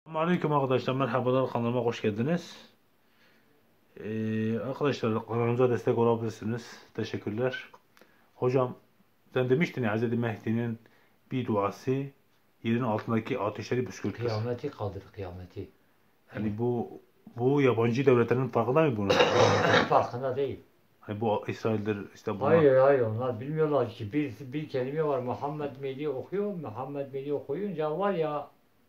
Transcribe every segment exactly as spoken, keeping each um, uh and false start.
Aleyküm arkadaşlar, merhabalar, kanalıma hoş geldiniz. Ee, arkadaşlar, kanalımıza destek olabilirsiniz. Teşekkürler. Hocam, sen demiştin ya, Hz. Mehdi'nin bir duası yerin altındaki ateşleri püskürtür. Kıyameti kaldır, kıyameti. Hani bu bu yabancı devletlerin farkında mı bunun? Farkında değil. Hani bu İsrail'dir işte bunlar. Hayır hayır, onlar bilmiyorlar ki bir, bir kelime var, Muhammed Mehdi okuyor. Muhammed Mehdi okuyunca var ya,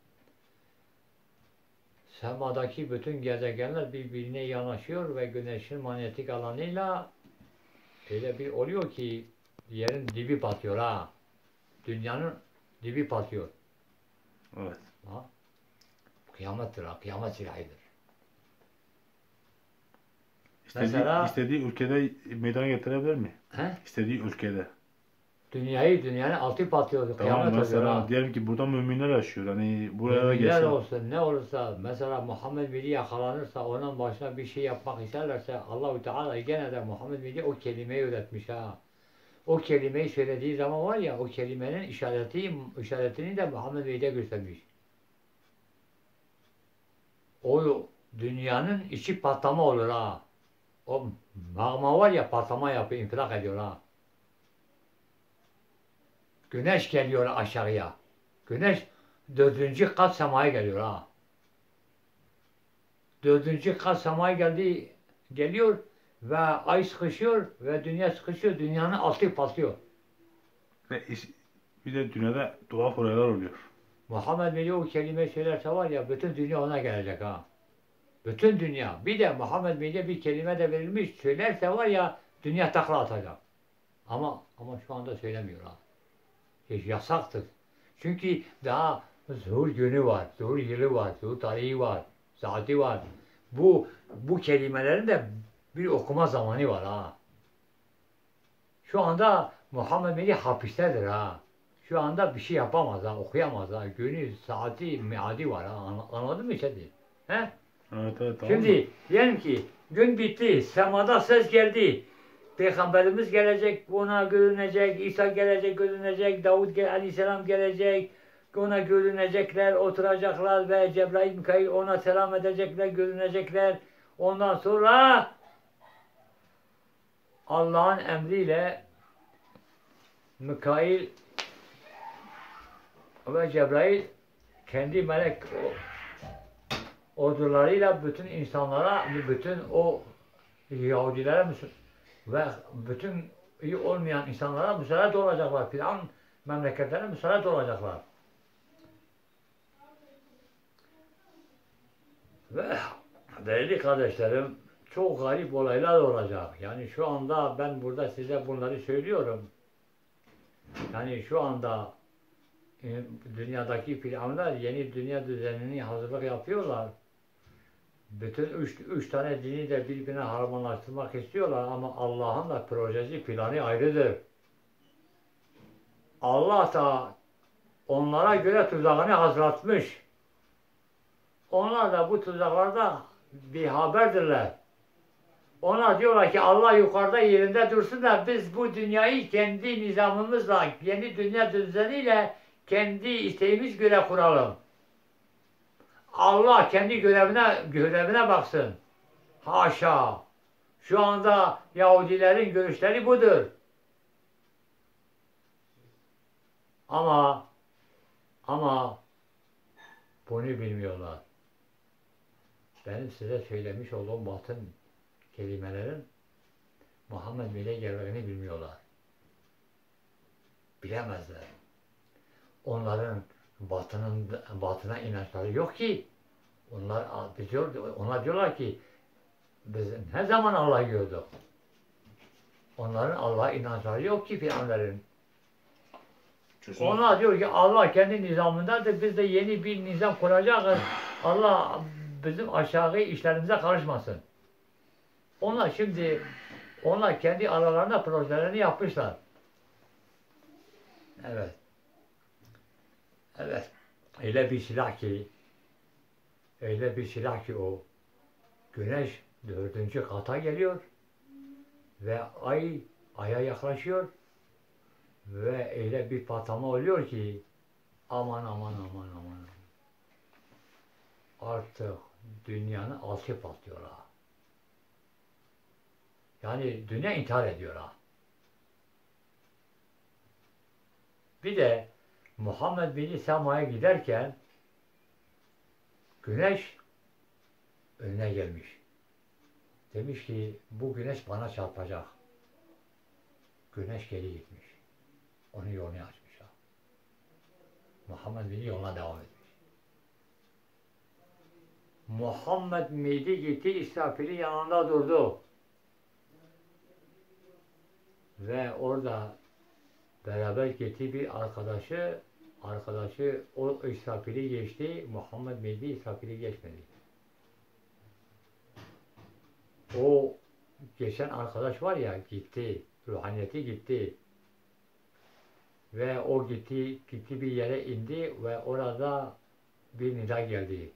semadaki bütün gezegenler birbirine yanaşıyor ve güneşin manyetik alanıyla öyle bir oluyor ki yerin dibi batıyor ha. Dünyanın dibi batıyor. Evet. Ha? Kıyamettir ha, kıyamet silahıdır. İstediği, Mesela istediği ülkede meydana getirebilir mi? he? İstediği ülkede. Dünyayı, dünyanın altı batıyor, Tamam, kıyamet oluyor mesela ha. diyelim ki burada müminler yaşıyor. Hani buraya da Müminler gelsin. olsun, ne olursa, mesela Muhammed Mehdi yakalanırsa, onun başına bir şey yapmak isterlerse, Allahu Teala gene de Muhammed Mehdi o kelimeyi öğretmiş ha. O kelimeyi söylediği zaman var ya, o kelimenin işareti, işaretini de Muhammed Mehdi'ye göstermiş. O dünyanın içi patlama olur ha. O magma var ya, patlama yapıyor, infilak ediyor ha. Güneş geliyor aşağıya. Güneş dördüncü kat semaya geliyor ha. Dördüncü kat semaya geldi, geliyor ve ay sıkışıyor ve dünya sıkışıyor. Dünyanın altı patlıyor. Ve is- bir de dünyada tuhaf olaylar oluyor. Muhammed Mehdi o kelimeyi söylerse var ya, bütün dünya ona gelecek ha. Bütün dünya. Bir de Muhammed Mehdi'ye bir kelime de verilmiş. Söylerse var ya, dünya takla atacak. Ama ama şu anda söylemiyor ha. Hiç yasaktır. Çünkü daha zuhur günü var, zuhur yılı var, zuhur tarihi var, saati var. Bu bu kelimelerin de bir okuma zamanı var ha. Şu anda Muhammed Mehdi hapistedir ha. Şu anda bir şey yapamaz ha, okuyamaz ha. Günü, saati, miadi var ha. An- Anladın mı işte? He? Evet, evet, tamam. Şimdi diyelim ki gün bitti, semada ses geldi. Peygamberimiz gelecek, ona görünecek, İsa gelecek, görünecek, Davud gel aleyhisselam gelecek, ona görünecekler, oturacaklar ve Cebrail, Mikail ona selam edecekler, görünecekler. Ondan sonra Allah'ın emriyle Mikail ve Cebrail kendi melek ordularıyla bütün insanlara, bütün o Yahudilere ve bütün iyi olmayan insanlara müsaade olacaklar. Filan memleketlerine müsaade olacaklar. Ve değerli kardeşlerim, çok garip olaylar olacak. Yani şu anda ben burada size bunları söylüyorum. Yani şu anda e, dünyadaki firavunlar yeni dünya düzenini hazırlık yapıyorlar. Bütün üç, üç tane dini de birbirine harmanlaştırmak istiyorlar ama Allah'ın da projesi, planı ayrıdır. Allah da onlara göre tuzağını hazırlatmış. Onlar da bu tuzaklarda bir haberdirler. Onlar diyorlar ki Allah yukarıda yerinde dursun da biz bu dünyayı kendi nizamımızla, kendi dünya düzeniyle, kendi isteğimiz göre kuralım. Allah kendi görevine görevine baksın. Haşa. Şu anda Yahudilerin görüşleri budur. Ama ama bunu bilmiyorlar. Benim size söylemiş olduğum batın kelimelerin Muhammed Mehdi'ye geldiğini bilmiyorlar. Bilemezler. Onların batının batına inançları yok ki. Onlar diyor, onlar diyorlar ki biz ne zaman Allah'ı gördük? Onların Allah'a inançları yok ki filanların. Onlar diyor ki Allah kendi nizamındadır. Biz de yeni bir nizam kuracağız. Allah bizim aşağı işlerimize karışmasın. Onlar şimdi onlar kendi aralarında projelerini yapmışlar. Evet. Evet. Öyle bir silah ki öyle bir silah ki o güneş dördüncü kata geliyor ve ay aya yaklaşıyor ve öyle bir patlama oluyor ki aman aman aman aman. artık dünyanın altı patlıyor ha. Yani dünya intihar ediyor ha. Bir de Muhammed bin Sema'ya giderken güneş önüne gelmiş. Demiş ki bu güneş bana çarpacak. Güneş geri gitmiş. Onun yolunu açmış ha. Muhammed bin yoluna devam etmiş. Muhammed Mehdi gitti, İsrafil'in yanında durdu. Ve orada beraber gitti bir arkadaşı, arkadaşı o İsrafil'i geçti, Muhammed Mehdi İsrafil'i geçmedi. O geçen arkadaş var ya, gitti, ruhaniyeti gitti. Ve o gitti, gitti bir yere indi ve orada bir nida geldi.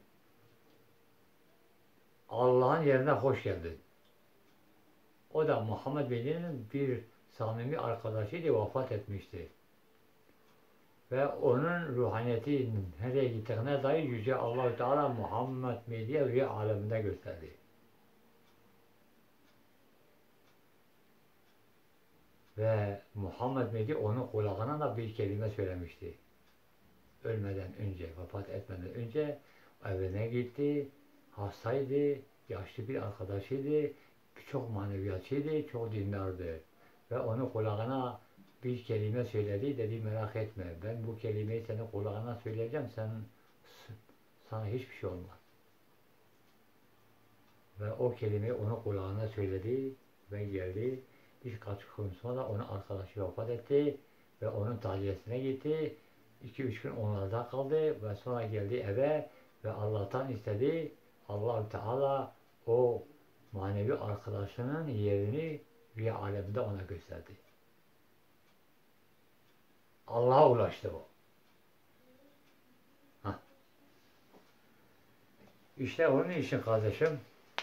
Allah'ın yerine hoş geldin. O da Muhammed Bey'in bir samimi arkadaşıydı, vefat etmişti. Ve onun ruhaniyeti nereye gittiğine dair Yüce Allah-u Teala Muhammed Mehdi'ye rüya aleminde gösterdi. Ve Muhammed Mehdi onun kulağına da bir kelime söylemişti. Ölmeden önce, vefat etmeden önce evine gitti, hastaydı, yaşlı bir arkadaşıydı, çok maneviyatçıydı, çok dindardı. Ve onun kulağına bir kelime söyledi, dedi merak etme, ben bu kelimeyi senin kulağına söyleyeceğim, sen, sana hiçbir şey olmaz. Ve o kelimeyi onun kulağına söyledi ve geldi. Birkaç gün sonra onun arkadaşı vefat etti ve onun taziyesine gitti. İki üç gün onlarda kaldı ve sonra geldi eve ve Allah'tan istedi. Allah-u Teala o manevi arkadaşının yerini rüya aleminde ona gösterdi. Allah'a ulaştı o. Hah. İşte onun için kardeşim,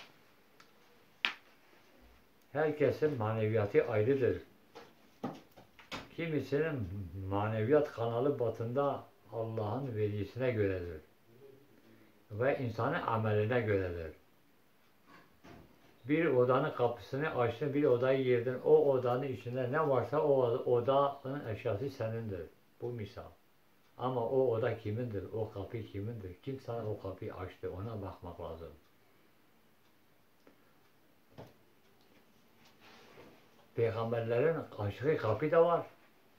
herkesin maneviyatı ayrıdır. Kimisinin maneviyat kanalı batında Allah'ın velisine göredir. Ve insanın ameline göredir. Bir odanın kapısını açtın, bir odayı girdin, o odanın içinde ne varsa o odanın eşyası senindir. Bu misal. Ama o oda kimindir, o kapı kimindir? Kim sana o kapıyı açtı, ona bakmak lazım. Peygamberlerin açtığı kapı da var.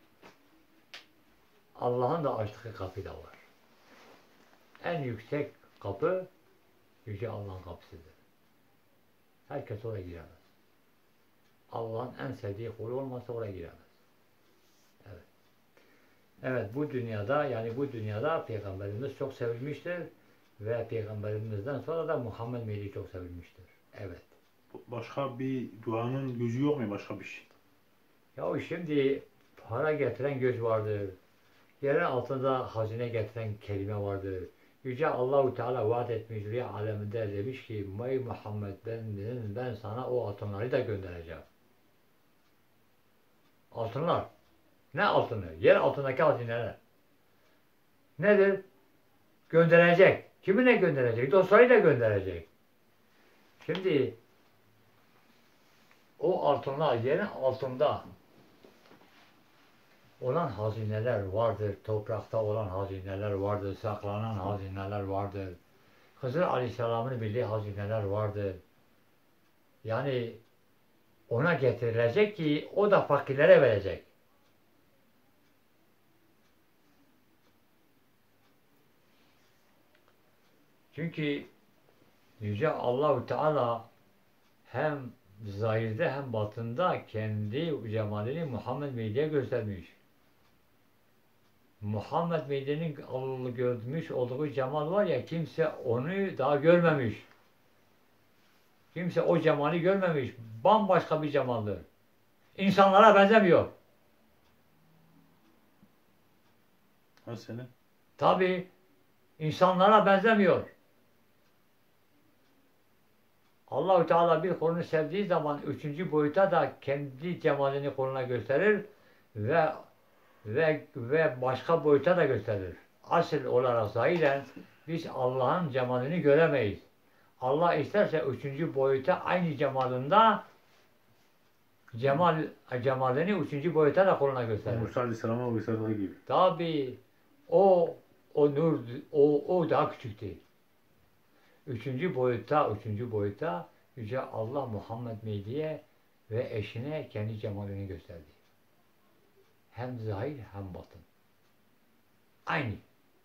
Allah'ın da açtığı kapı da var. En yüksek kapı Yüce Allah'ın kapısıdır. Herkes oraya giremez. Allah'ın en sevdiği kulu olmasa oraya giremez. Evet. Evet, bu dünyada, yani bu dünyada Peygamberimiz çok sevilmiştir ve Peygamberimizden sonra da Muhammed Mehdi çok sevilmiştir. Evet. Başka bir duanın gücü yok mu, başka bir şey? Ya şimdi para getiren göz vardır. Yerin altında hazine getiren kelime vardır. Yüce Allah-u Teala vaat etmiş rüya aleminde, demiş ki Ey Muhammed, ben, ben sana o altınları da göndereceğim. Altınlar. Ne altını? Yer altındaki hazineler. Nedir? Gönderecek. Kimine gönderecek? Dostlarıyla gönderecek. Şimdi o altınlar yerin altında olan hazineler vardır. Toprakta olan hazineler vardır. Saklanan hazineler vardır. Hızır Aleyhisselam'ın bildiği hazineler vardır. Yani ona getirilecek ki o da fakirlere verecek. Çünkü Yüce Allah-u Teala hem zahirde hem batında kendi cemalini Muhammed Mehdi'ye göstermiş. Muhammed Mehdi'nin görmüş olduğu cemal var ya, kimse onu daha görmemiş. Kimse o cemali görmemiş. Bambaşka bir cemaldir. İnsanlara benzemiyor. Ha senin? Tabii insanlara benzemiyor. Allah-u Teala bir kulunu sevdiği zaman üçüncü boyuta da kendi cemalini kuluna gösterir ve ve ve başka boyuta da gösterir. Asıl olarak zahiren Biz Allah'ın cemalini göremeyiz. Allah isterse üçüncü boyuta aynı cemalında cemal cemalini üçüncü boyuta da kuluna gösterir. Musa Aleyhisselam'a gösterdiği gibi. Tabi o o nur o o daha küçüktü. Üçüncü boyutta üçüncü boyutta Yüce Allah Muhammed Mehdi'ye ve eşine kendi cemalini gösterdi. Hem zahir hem batın. Aynı.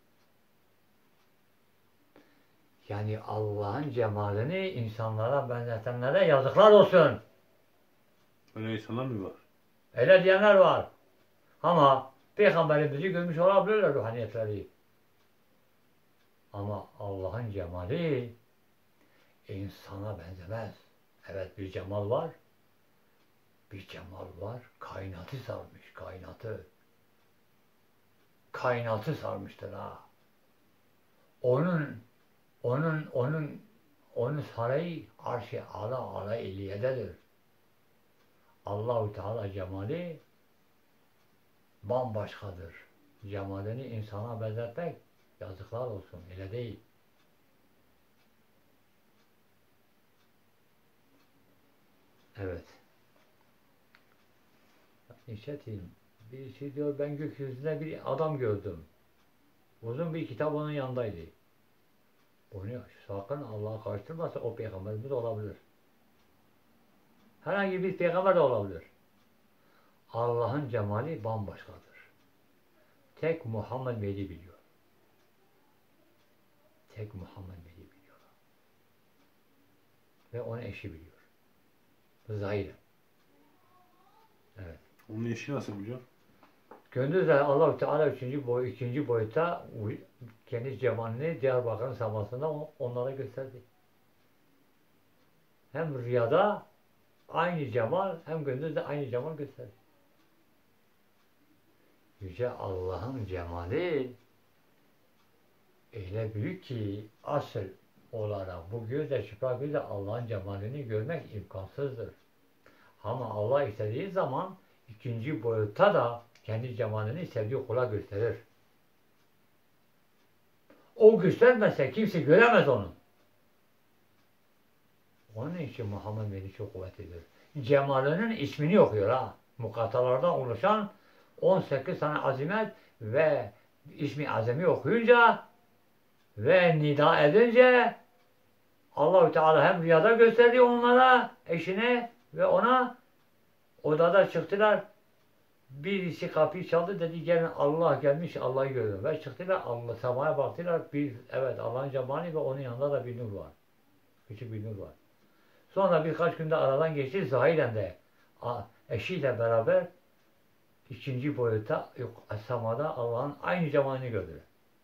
Yani Allah'ın cemalini insanlara benzetenlere yazıklar olsun. Öyle insanlar mı var? Öyle diyenler var. Ama Peygamberimizi görmüş olabilirler ruhaniyetleri. Ama Allah'ın cemali insana benzemez. Evet bir cemal var. Bir cemal var. Kainatı sarmış. Kainatı. Kainatı sarmıştır ha. Onun onun onun onun sarayı arş-ı ala ala illiyededir. Allah-u Teala cemali bambaşkadır. Cemalini insana benzetmek yazıklar olsun. Öyle değil. Evet. İşleteyim. Birisi diyor ben gökyüzünde bir adam gördüm. Uzun bir kitap onun yanındaydı. Bunu sakın Allah'a karıştırmasa o peygamberimiz olabilir. Herhangi bir peygamber de olabilir. Allah'ın cemali bambaşkadır. Tek Muhammed Mehdi biliyor. Tek Muhammed Mehdi biliyor. Ve onun eşi biliyor. Zahire. Evet. Onun eşi nasıl biliyor? Gündüz de Allah-u Teala üçüncü boy, ikinci boyutta kendi cemalini Diyarbakır'ın semasında onlara gösterdi. Hem rüyada aynı cemal hem gündüz de aynı cemal gösterdi. Yüce Allah'ın cemali öyle büyük ki asıl olarak bu gözle çıplak gözle Allah'ın cemalini görmek imkansızdır. Ama Allah istediği zaman ikinci boyutta da kendi cemalini sevdiği kula gösterir. O göstermezse kimse göremez onu. Onun için Muhammed Mehdi çok kuvvetlidir. Cemalinin ismini okuyor ha. Mukatalardan oluşan on sekiz tane azimet ve ismi azami okuyunca ve nida edince Allah-u Teala hem rüyada gösterdi onlara, eşine ve ona odada çıktılar. Birisi kapıyı çaldı dedi gelin Allah gelmiş Allah'ı görüyor. Ve çıktılar Allah semaya baktılar. Bir evet Allah'ın cemali ve onun yanında da bir nur var. Küçük bir nur var. Sonra birkaç günde aradan geçti. Zahiren de eşiyle beraber ikinci boyutta yok semada Allah'ın aynı cemalini gördüler.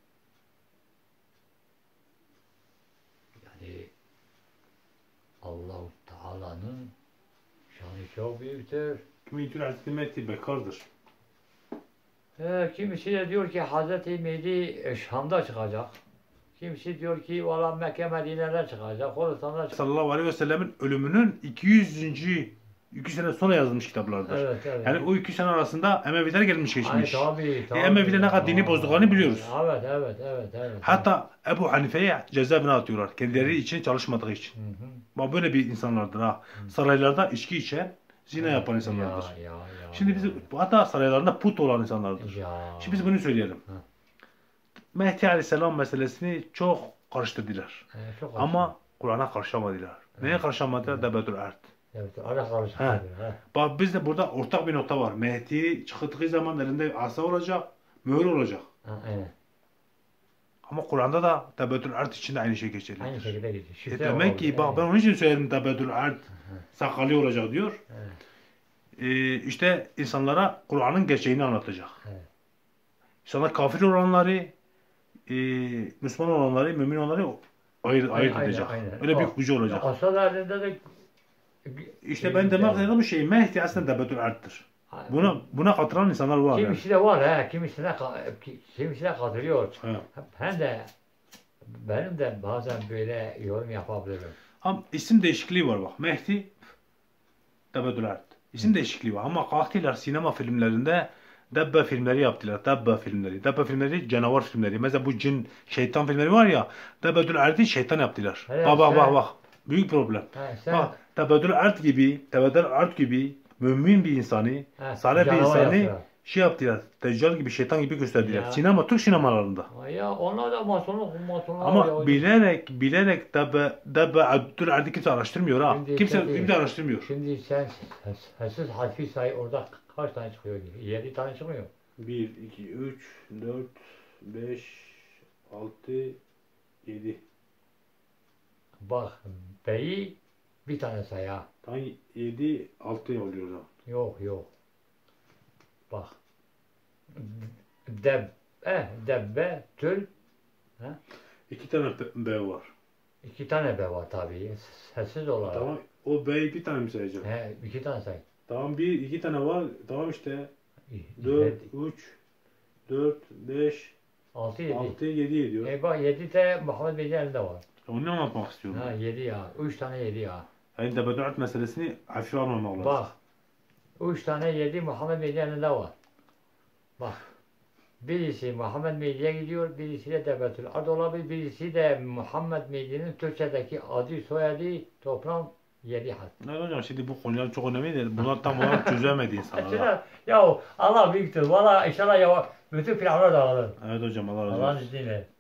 Yani Allah-u Teala'nın şanı çok büyüktür. Kimi diyor Hazreti Mehdi bekardır. Ee, kimisi de diyor ki Hazreti Mehdi Şam'da çıkacak. Kimisi diyor ki valla Mekke Medine'de çıkacak. Horasan'da çıkacak. Sallallahu aleyhi ve sellemin ölümünün iki yüzüncü iki sene sonra yazılmış kitaplardır. Evet, evet. Yani o iki sene arasında Emeviler gelmiş geçmiş. Ay, tabii, tabii. E, Emeviler ne kadar dini bozduklarını biliyoruz. Evet, evet, evet, evet. Hatta Ebu Hanife'ye cezaevine atıyorlar. Kendileri için çalışmadığı için. Hı hı. Bak böyle bir insanlardır ha. Saraylarda içki içen, zina yapan Ya, insanlardır. ya, ya, Şimdi biz ya. hatta saraylarında put olan insanlardır. Ya. Şimdi biz bunu söyleyelim. Hı. Mehdi Aleyhisselam meselesini çok karıştırdılar. Ee, çok Ama Kur'an'a karışamadılar. Neye karışamadılar? Debedül Erd. evet, ara karışık. He. Bak bizde burada ortak bir nokta var. Mehdi çıktığı zaman elinde asa olacak, mühür olacak. Ha, aynen. Ama Kur'an'da da Debedül Erd için de aynı şey geçerlidir. Aynı şekilde geçiyor. E Şifre demek ki olabilir, bak ben evet. onun için söyledim Debedül Erd sakallı olacak diyor. Evet. Ee, işte insanlara Kur'an'ın gerçeğini anlatacak. Evet. İnsanlar kafir olanları, e, Müslüman olanları, mümin olanları ayırt, ayırt Aynen, edecek. aynen. Öyle bir O- gücü olacak. Asad halinde de İşte ben demek istediğim şey Mehdi aslında Debedül Erd'dir. Buna buna katılan insanlar var. Yani. Kimisi de var he, kimisi de ka- ki- kimisi de katılıyor. He. Hem de benim de bazen böyle yorum yapabilirim. Ama isim değişikliği var bak. Mehdi Debedül Erd. İsim değişikliği var ama kalktılar sinema filmlerinde Dabbe filmleri yaptılar. Dabbe filmleri. Dabbe filmleri canavar filmleri. Mesela bu cin, şeytan filmleri var ya. Dabbedül Erd'i şeytan yaptılar. Hele Bak bak sen- bak bak. Büyük problem. He, sen Bak Dabbedül Erd gibi, Dabbedül Erd gibi mümin bir insanı, he, salih bir canavar insanı yaptılar. şey yaptılar. Deccal gibi, şeytan gibi gösterdiler. Ya. Sinema, Türk sinemalarında. Ya onlar da masonluk masonlar Ama ya. bilerek bilerek Dabbe Dabbe Abdül Erd'i kimse araştırmıyor ha. Şimdi Kimse tabii. kimse araştırmıyor. Şimdi sen sessiz harfi say, orada kaç tane çıkıyor? Yedi tane çıkmıyor. bir, iki, üç, dört, beş, altı, yedi. Bak beyi bir tane say ha. Tam yedi, altı oluyor o zaman. Yok yok. Bak. Deb, eh, debbe, tül. İki tane B B var. İki tane be var tabii. Sessiz olarak. Tamam. O B'yi bir tane mi sayacağım? He, iki tane say. Tamam, bir iki tane var. Tamam işte. Yedi, dört, üç, dört, beş, altı, yedi. altı, yedi ediyor. E bak yedi de Muhammed Bey'in elinde var. Onu ne yapmak istiyorum? Ha yedi ya. Üç tane yedi ya. Yani debeduat meselesini hafife almamak lazım. Bak. Üç tane yedi Muhammed Bey'in elinde var. Bak. Birisi Muhammed Mehdi'ye gidiyor, birisi de Debetül Ard olabilir, birisi de Muhammed Mehdi'nin Türkçedeki adı, soyadı, toplam yedi harf. Evet hocam, şimdi bu konular çok önemli değil. Bunlar tam olarak çözemedi insanlar. Mesela, ya Allah büyüktür. Valla inşallah ya bütün planlar dağılır. Evet hocam, Allah razı olsun. Allah'ın izniyle.